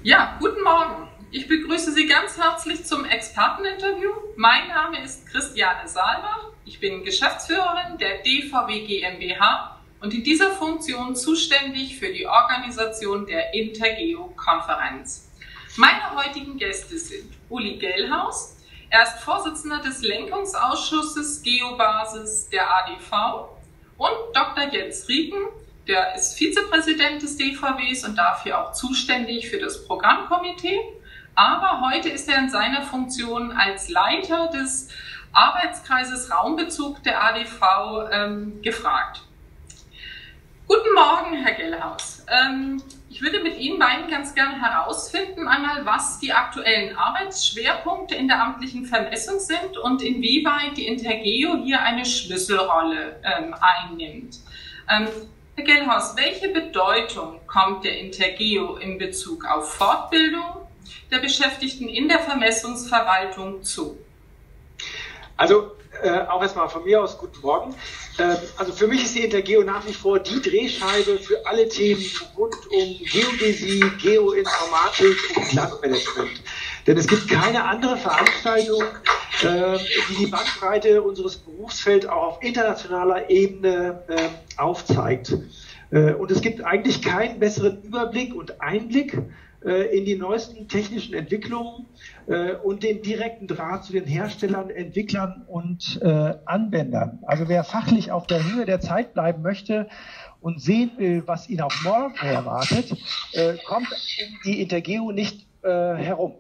Ja, guten Morgen. Ich begrüße Sie ganz herzlich zum Experteninterview. Mein Name ist Christiane Saalbach. Ich bin Geschäftsführerin der DVW GmbH und in dieser Funktion zuständig für die Organisation der Intergeo-Konferenz. Meine heutigen Gäste sind Uli Gellhaus. Er ist Vorsitzender des Lenkungsausschusses Geobasis der ADV und Dr. Jens Rieken. Der ist Vizepräsident des DVWs und dafür auch zuständig für das Programmkomitee. Aber heute ist er in seiner Funktion als Leiter des Arbeitskreises Raumbezug der ADV gefragt. Guten Morgen, Herr Gellhaus. Ich würde mit Ihnen beiden ganz gerne herausfinden, einmal, was die aktuellen Arbeitsschwerpunkte in der amtlichen Vermessung sind und inwieweit die Intergeo hier eine Schlüsselrolle einnimmt. Herr Gellhaus, welche Bedeutung kommt der Intergeo in Bezug auf Fortbildung der Beschäftigten in der Vermessungsverwaltung zu? Also auch erstmal von mir aus guten Morgen. Also für mich ist die Intergeo nach wie vor die Drehscheibe für alle Themen rund um Geodäsie, Geoinformatik und Landmanagement. Denn es gibt keine andere Veranstaltung, die die Bandbreite unseres Berufsfelds auch auf internationaler Ebene aufzeigt. Und es gibt eigentlich keinen besseren Überblick und Einblick in die neuesten technischen Entwicklungen und den direkten Draht zu den Herstellern, Entwicklern und Anwendern. Also wer fachlich auf der Höhe der Zeit bleiben möchte und sehen will, was ihn auch morgen erwartet, kommt um die Intergeo nicht herum.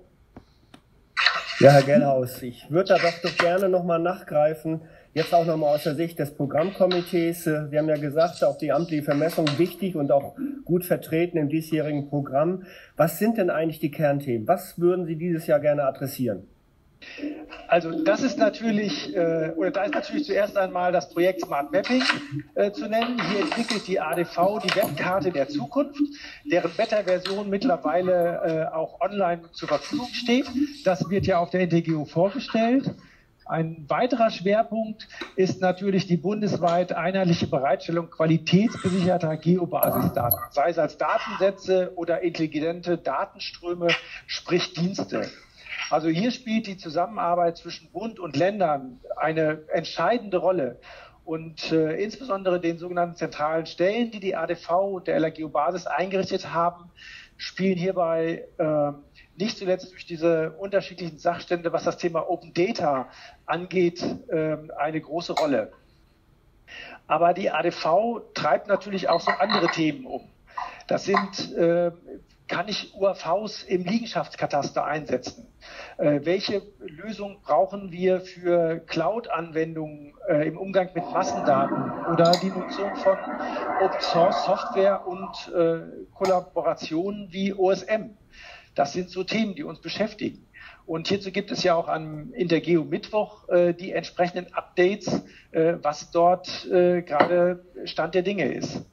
Ja, Herr Gellhaus, ich würde da doch gerne nochmal nachgreifen, jetzt auch nochmal aus der Sicht des Programmkomitees. Wir haben ja gesagt, auch die amtliche Vermessung wichtig und auch gut vertreten im diesjährigen Programm. Was sind denn eigentlich die Kernthemen? Was würden Sie dieses Jahr gerne adressieren? Also das ist natürlich, da ist natürlich zuerst einmal das Projekt Smart Mapping zu nennen. Hier entwickelt die ADV die Webkarte der Zukunft, deren Beta-Version mittlerweile auch online zur Verfügung steht. Das wird ja auf der Intergeo vorgestellt. Ein weiterer Schwerpunkt ist natürlich die bundesweit einheitliche Bereitstellung qualitätsgesicherter Geobasisdaten, sei es als Datensätze oder intelligente Datenströme, sprich Dienste. Also hier spielt die Zusammenarbeit zwischen Bund und Ländern eine entscheidende Rolle. Und insbesondere den sogenannten zentralen Stellen, die die ADV und der LRGeobasis eingerichtet haben, spielen hierbei nicht zuletzt durch diese unterschiedlichen Sachstände, was das Thema Open Data angeht, eine große Rolle. Aber die ADV treibt natürlich auch so andere Themen um. Das sind, kann ich UAVs im Liegenschaftskataster einsetzen? Welche Lösung brauchen wir für Cloud-Anwendungen im Umgang mit Massendaten oder die Nutzung von Open-Source-Software und Kollaborationen wie OSM? Das sind so Themen, die uns beschäftigen. Und hierzu gibt es ja auch am Intergeo Mittwoch die entsprechenden Updates, was dort gerade Stand der Dinge ist.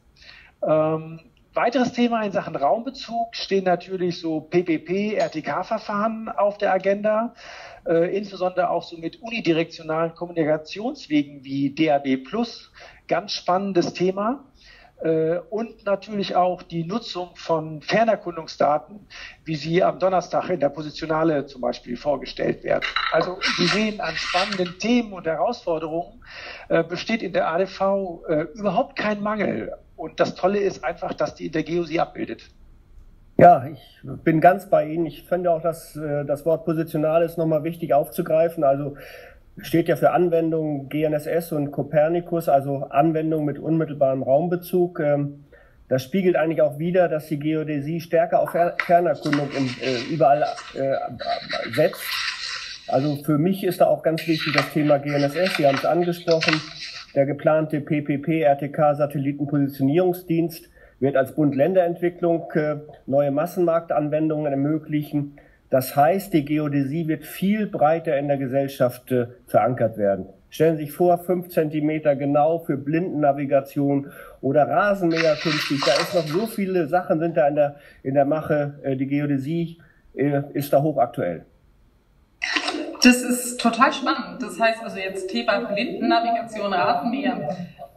Weiteres Thema in Sachen Raumbezug stehen natürlich so PPP, RTK-Verfahren auf der Agenda, insbesondere auch so mit unidirektionalen Kommunikationswegen wie DAB+, ganz spannendes Thema. Und natürlich auch die Nutzung von Fernerkundungsdaten, wie sie am Donnerstag in der Positionale zum Beispiel vorgestellt werden. Also Sie sehen, an spannenden Themen und Herausforderungen besteht in der ADV überhaupt kein Mangel. Und das Tolle ist einfach, dass die Intergeo sie abbildet. Ja, ich bin ganz bei Ihnen. Ich finde auch, dass das Wort Positionale ist nochmal wichtig aufzugreifen. Also steht ja für Anwendungen GNSS und Copernicus, also Anwendungen mit unmittelbarem Raumbezug. Das spiegelt eigentlich auch wider, dass die Geodäsie stärker auf Fernerkundung überall setzt. Also für mich ist da auch ganz wichtig das Thema GNSS. Sie haben es angesprochen. Der geplante PPP-RTK-Satellitenpositionierungsdienst wird als Bund-Länder-Entwicklung neue Massenmarktanwendungen ermöglichen. Das heißt, die Geodäsie wird viel breiter in der Gesellschaft verankert werden. Stellen Sie sich vor, 5 Zentimeter genau für Blindennavigation oder Rasenmäher künftig. Da ist noch so viele Sachen sind da in der Mache. Die Geodäsie ist da hochaktuell. Das ist total spannend. Das heißt also jetzt Thema Blindennavigation, Rasenmäher.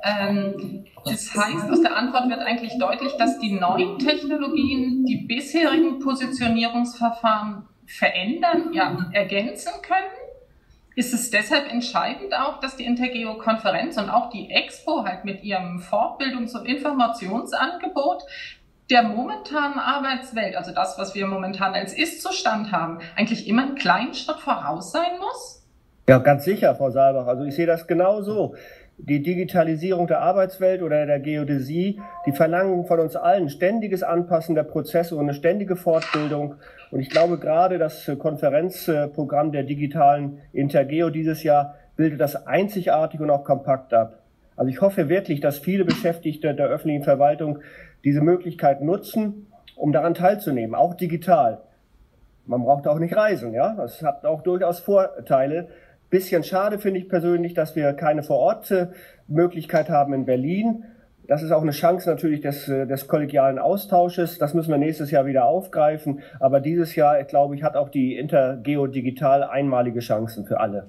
Das heißt, aus der Antwort wird eigentlich deutlich, dass die neuen Technologien die bisherigen Positionierungsverfahren verändern, ja, ergänzen können. Ist es deshalb entscheidend auch, dass die Intergeo-Konferenz und auch die Expo halt mit ihrem Fortbildungs- und Informationsangebot der momentanen Arbeitswelt, also das, was wir momentan als Ist-Zustand haben, eigentlich immer einen kleinen Schritt voraus sein muss? Ja, ganz sicher, Frau Saalbach. Also ich sehe das genau so. Die Digitalisierung der Arbeitswelt oder der Geodäsie, die verlangen von uns allen ständiges Anpassen der Prozesse und eine ständige Fortbildung. Und ich glaube, gerade das Konferenzprogramm der digitalen Intergeo dieses Jahr bildet das einzigartig und auch kompakt ab. Also ich hoffe wirklich, dass viele Beschäftigte der öffentlichen Verwaltung diese Möglichkeit nutzen, um daran teilzunehmen, auch digital. Man braucht auch nicht reisen, ja. Das hat auch durchaus Vorteile. Bisschen schade finde ich persönlich, dass wir keine Vor-Ort-Möglichkeit haben in Berlin. Das ist auch eine Chance natürlich des kollegialen Austausches. Das müssen wir nächstes Jahr wieder aufgreifen. Aber dieses Jahr, glaube ich, hat auch die Intergeo Digital einmalige Chancen für alle.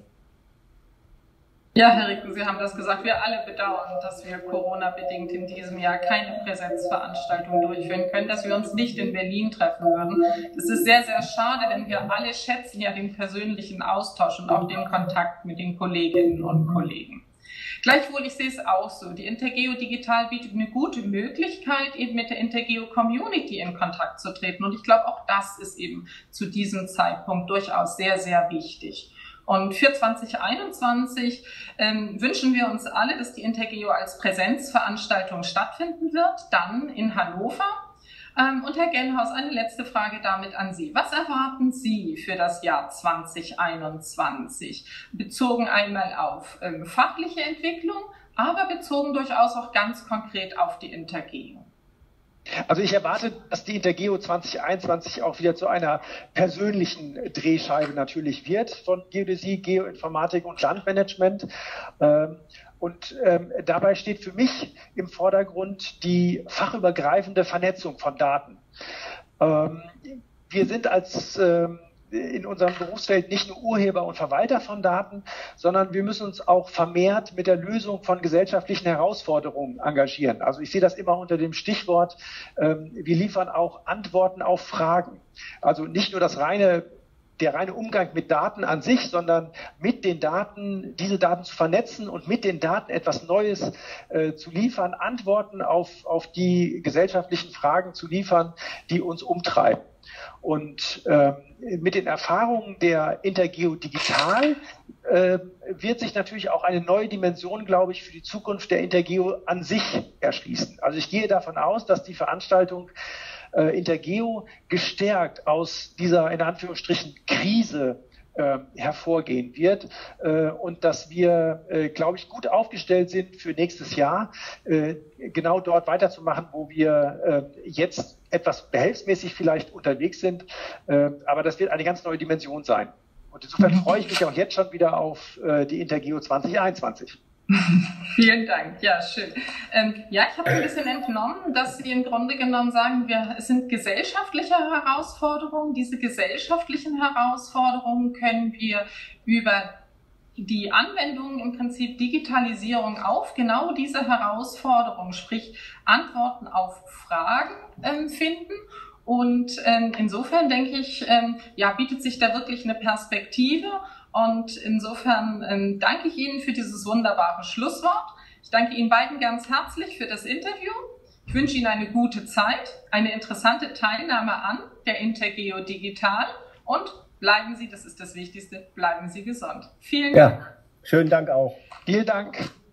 Ja, Herr Ricken, Sie haben das gesagt. Wir alle bedauern, dass wir Corona-bedingt in diesem Jahr keine Präsenzveranstaltung durchführen können, dass wir uns nicht in Berlin treffen würden. Das ist sehr, sehr schade, denn wir alle schätzen ja den persönlichen Austausch und auch den Kontakt mit den Kolleginnen und Kollegen. Gleichwohl, ich sehe es auch so. Die Intergeo Digital bietet eine gute Möglichkeit, eben mit der Intergeo Community in Kontakt zu treten. Und ich glaube, auch das ist eben zu diesem Zeitpunkt durchaus sehr, sehr wichtig. Und für 2021 wünschen wir uns alle, dass die Intergeo als Präsenzveranstaltung stattfinden wird, dann in Hannover. Und Herr Genhaus, eine letzte Frage damit an Sie. Was erwarten Sie für das Jahr 2021? Bezogen einmal auf fachliche Entwicklung, aber bezogen durchaus auch ganz konkret auf die Intergeo. Also ich erwarte, dass die Intergeo 2021 auch wieder zu einer persönlichen Drehscheibe natürlich wird von Geodäsie, Geoinformatik und Landmanagement. Dabei steht für mich im Vordergrund die fachübergreifende Vernetzung von Daten. Wir sind in unserem Berufsfeld nicht nur Urheber und Verwalter von Daten, sondern wir müssen uns auch vermehrt mit der Lösung von gesellschaftlichen Herausforderungen engagieren. Also ich sehe das immer unter dem Stichwort, wir liefern auch Antworten auf Fragen. Also nicht nur der reine Umgang mit Daten an sich, sondern mit den Daten, diese Daten zu vernetzen und mit den Daten etwas Neues zu liefern, Antworten auf die gesellschaftlichen Fragen zu liefern, die uns umtreiben. Und mit den Erfahrungen der Intergeo Digital wird sich natürlich auch eine neue Dimension, glaube ich, für die Zukunft der Intergeo an sich erschließen. Also ich gehe davon aus, dass die Veranstaltung Intergeo gestärkt aus dieser, in Anführungsstrichen, Krise hervorgehen wird und dass wir, glaube ich, gut aufgestellt sind für nächstes Jahr, genau dort weiterzumachen, wo wir jetzt etwas behelfsmäßig vielleicht unterwegs sind, aber das wird eine ganz neue Dimension sein. Und insofern freue ich mich auch jetzt schon wieder auf die Intergeo 2021. Vielen Dank, ja, schön. Ich habe ein bisschen entnommen, dass Sie im Grunde genommen sagen, es sind gesellschaftliche Herausforderungen. Diese gesellschaftlichen Herausforderungen können wir über die Anwendung im Prinzip Digitalisierung auf genau diese Herausforderungen, sprich Antworten auf Fragen finden. Und insofern denke ich, bietet sich da wirklich eine Perspektive. Und insofern danke ich Ihnen für dieses wunderbare Schlusswort. Ich danke Ihnen beiden ganz herzlich für das Interview. Ich wünsche Ihnen eine gute Zeit, eine interessante Teilnahme an der Intergeo Digital und bleiben Sie, das ist das Wichtigste, bleiben Sie gesund. Vielen Dank. Ja, schönen Dank auch. Vielen Dank.